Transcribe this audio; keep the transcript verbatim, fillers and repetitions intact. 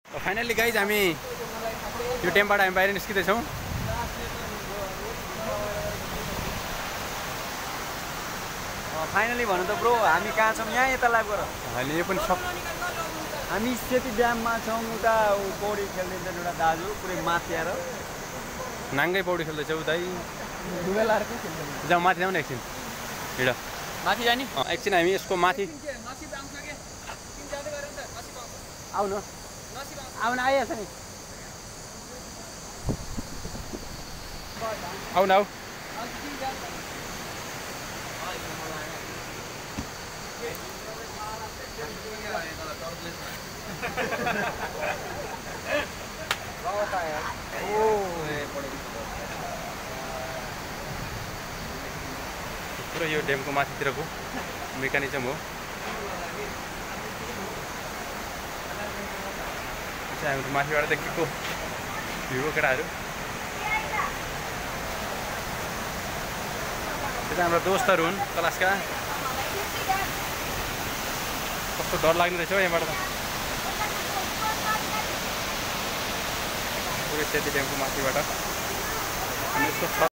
Finally guys हामी यो ड्यामबाट हामी बाहिर निस्किँदैछौँ। फाइनली भन्नु त ब्रो हामी कहाँ छौँ? यहाँ यता लाइभ गर। अहिले यो पनि सब हामी सेती ड्याममा छौँ। उता पौडी खेल्दैछ एउटा दाजु पुरै माथि आएर नाङ्गै पौडी खेल्दैछ उतै डुबेल आएर के खेल्छ? जाउँ माथि जाउँ न एकछिन हिँड माथि जाने एकछिन हामी यसको माथि आउ न आउन आइहाल्छ नि आउ न आऊ पुरा यो ड्यामको माथितिरको मेकानिजम हो। हामी माथिबाट देखेको भ्यू केटाहरू त्यो हाम्रो दोस्तहरू हुन् क्लासका। कस्तो डर लाग्ने रहेछ हौ यहाँबाट त पुरै सेती ड्यामको माथिबाट। अनि यसको